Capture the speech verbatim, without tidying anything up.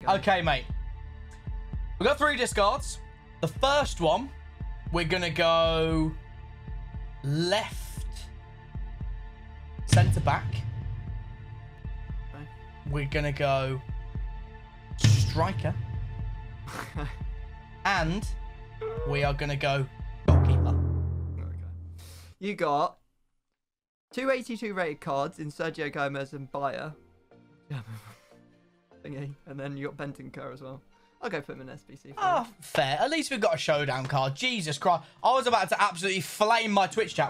Go. Okay, mate. We've got three discards. The first one, we're going to go left centre back. Okay. We're going to go striker. And we are going to go goalkeeper. Okay. You got two eighty-two rated cards in Sergio Gomez and Bayer. Yeah. Thingy. And then you got Bentancur as well. I'll go put him in S B C. Oh, fair. At least we've got a showdown card. Jesus Christ. I was about to absolutely flame my Twitch chat.